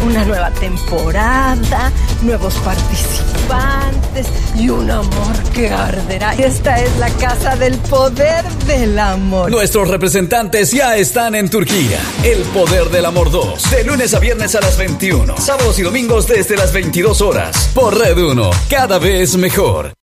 una nueva temporada, nuevos participantes y un amor que arderá. Esta es la casa del poder del amor. Nuestros representantes ya están en Turquía. El Poder del Amor 2, de lunes a viernes a las 21, sábados y domingos desde las 22 horas, por Red 1, cada vez mejor.